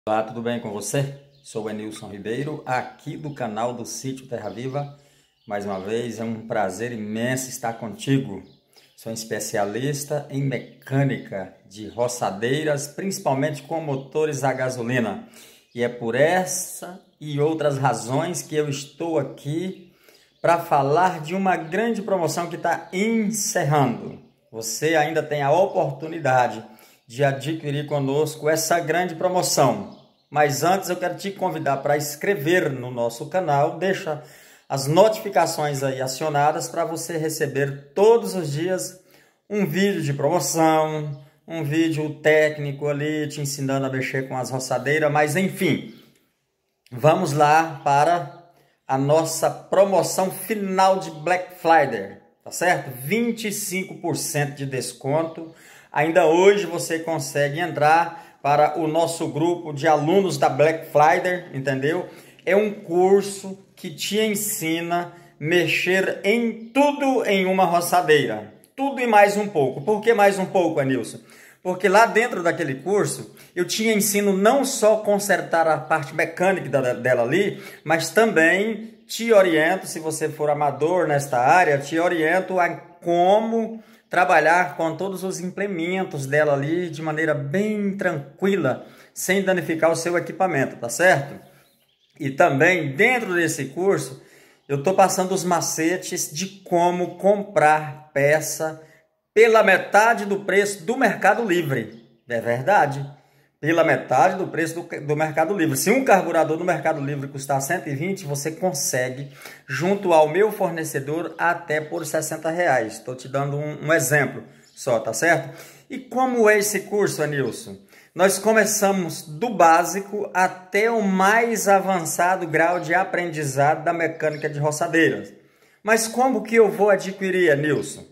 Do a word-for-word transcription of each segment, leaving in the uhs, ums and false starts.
Olá, tudo bem com você? Sou o Enilson Ribeiro, aqui do canal do Sítio Terra Viva. Mais uma vez, é um prazer imenso estar contigo. Sou um especialista em mecânica de roçadeiras, principalmente com motores a gasolina. E é por essa e outras razões que eu estou aqui para falar de uma grande promoção que está encerrando. Você ainda tem a oportunidade de adquirir conosco essa grande promoção. Mas antes eu quero te convidar para inscrever no nosso canal, deixa as notificações aí acionadas para você receber todos os dias um vídeo de promoção, um vídeo técnico ali te ensinando a mexer com as roçadeiras, mas enfim, vamos lá para a nossa promoção final de Black Friday, tá certo? vinte e cinco por cento de desconto. Ainda hoje você consegue entrar para o nosso grupo de alunos da Black Friday, entendeu? É um curso que te ensina a mexer em tudo em uma roçadeira. Tudo e mais um pouco. Por que mais um pouco, Anilson? Porque lá dentro daquele curso, eu tinha ensino não só consertar a parte mecânica dela ali, mas também te oriento, se você for amador nesta área, te oriento a como trabalhar com todos os implementos dela ali de maneira bem tranquila, sem danificar o seu equipamento, tá certo? E também dentro desse curso, eu estou passando os macetes de como comprar peça pela metade do preço do Mercado Livre. É verdade? Pela metade do preço do, do Mercado Livre. Se um carburador no Mercado Livre custar cento e vinte, você consegue, junto ao meu fornecedor, até por sessenta reais. Estou te dando um, um exemplo só, tá certo? E como é esse curso, Anilson? Nós começamos do básico até o mais avançado grau de aprendizado da mecânica de roçadeiras. Mas como que eu vou adquirir, Anilson?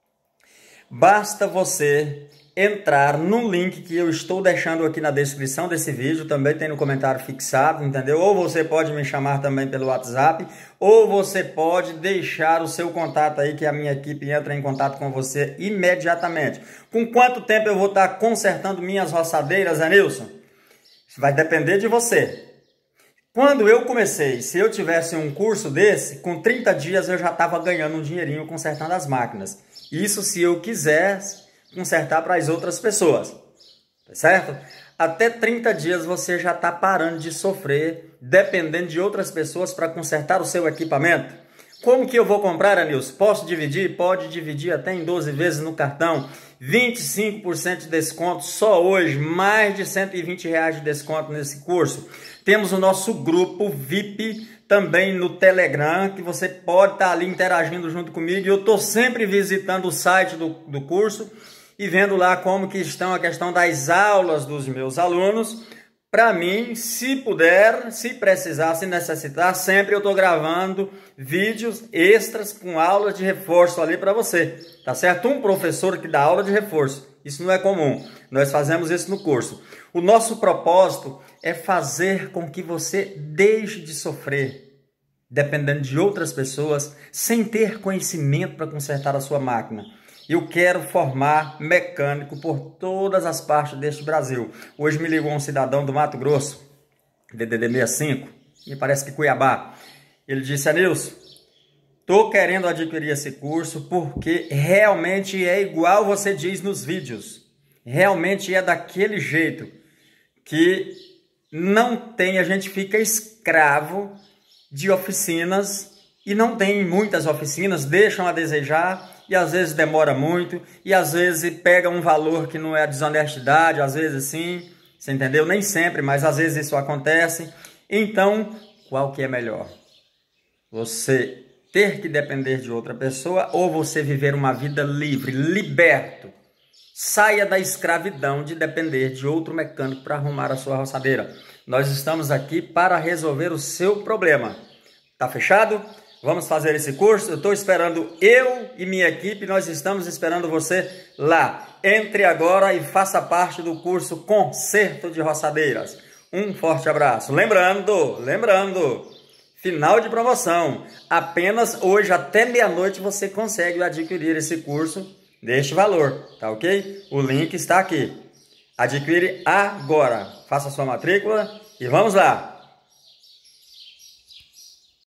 Basta você entrar no link que eu estou deixando aqui na descrição desse vídeo, também tem no comentário fixado, entendeu? Ou você pode me chamar também pelo WhatsApp, ou você pode deixar o seu contato aí, que a minha equipe entra em contato com você imediatamente. Com quanto tempo eu vou estar consertando minhas roçadeiras, Anilson? Vai depender de você. Quando eu comecei, se eu tivesse um curso desse, com trinta dias eu já estava ganhando um dinheirinho consertando as máquinas. Isso se eu quisesse consertar para as outras pessoas, tá certo? Até trinta dias você já está parando de sofrer, dependendo de outras pessoas para consertar o seu equipamento. Como que eu vou comprar, Anilson? Posso dividir? Pode dividir até em doze vezes no cartão. vinte e cinco por cento de desconto só hoje, mais de cento e vinte reais de desconto nesse curso. Temos o nosso grupo V I P também no Telegram, que você pode estar ali interagindo junto comigo. Eu estou sempre visitando o site do, do curso e vendo lá como que estão a questão das aulas dos meus alunos. Para mim, se puder, se precisar, se necessitar, sempre eu estou gravando vídeos extras com aulas de reforço ali para você, tá certo? Um professor que dá aula de reforço, isso não é comum, nós fazemos isso no curso. O nosso propósito é fazer com que você deixe de sofrer, dependendo de outras pessoas, sem ter conhecimento para consertar a sua máquina. Eu quero formar mecânico por todas as partes deste Brasil. Hoje me ligou um cidadão do Mato Grosso, D D D sessenta e cinco, me parece que Cuiabá. Ele disse: Anilson, estou querendo adquirir esse curso porque realmente é igual você diz nos vídeos. Realmente é daquele jeito que não tem, a gente fica escravo de oficinas e não tem muitas oficinas, deixam a desejar. E às vezes demora muito, e às vezes pega um valor que não é desonestidade, às vezes sim, você entendeu? Nem sempre, mas às vezes isso acontece. Então, qual que é melhor? Você ter que depender de outra pessoa ou você viver uma vida livre, liberto? Saia da escravidão de depender de outro mecânico para arrumar a sua roçadeira. Nós estamos aqui para resolver o seu problema. Tá fechado? Vamos fazer esse curso? Eu estou esperando, eu e minha equipe, nós estamos esperando você lá. Entre agora e faça parte do curso Conserto de Roçadeiras. Um forte abraço. Lembrando, lembrando, final de promoção. Apenas hoje até meia-noite você consegue adquirir esse curso deste valor, tá ok? O link está aqui. Adquire agora. faça sua matrícula e vamos lá!